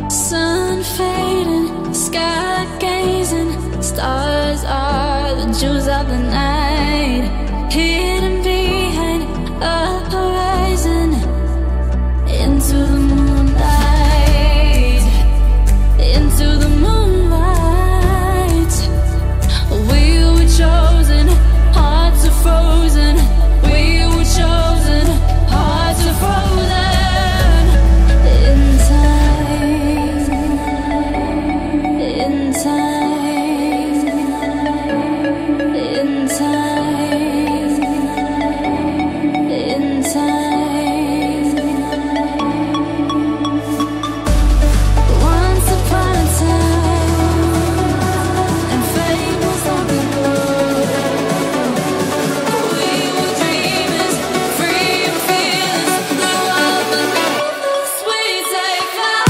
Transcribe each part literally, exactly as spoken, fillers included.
Sun fading, sky gazing, stars are the jewels of the night, hidden behind a horizon, into the moonlight, into the moonlight. We were chosen, hearts are frozen. We were chosen, hearts are frozen. In time, in time, in time, in time. Once upon a time, and fate was on the road. We were dreamers, free and fearless. The world was us, we take flight.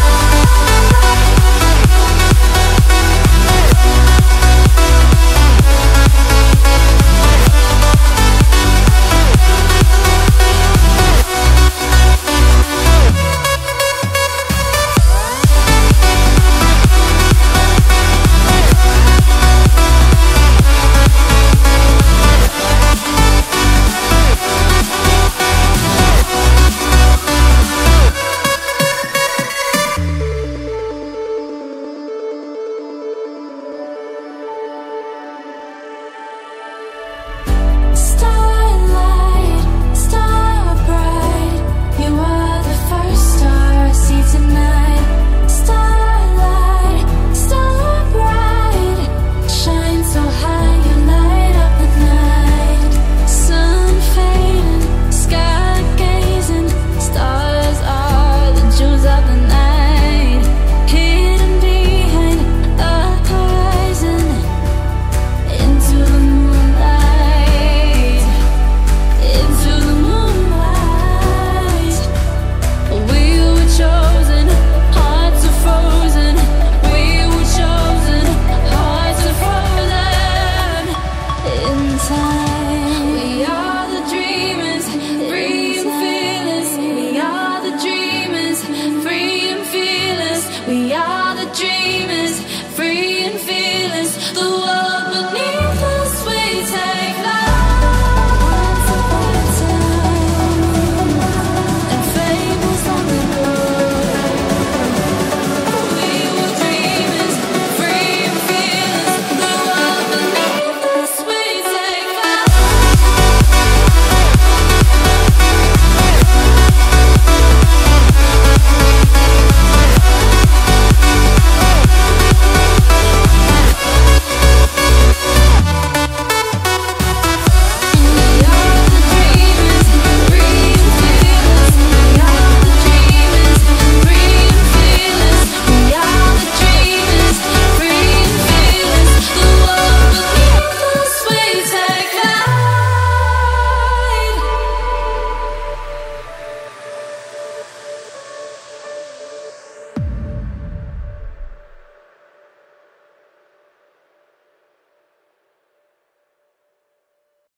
Starlight, star bright, you are the first star I see tonight. Starlight, star bright, shine so high you light up the night. Sun fading, sky gazing, stars are the jewels of the night, hidden behind a horizon, into the moonlight, into the moonlight. We were chosen, hearts are frozen. We were chosen, hearts are frozen. In time.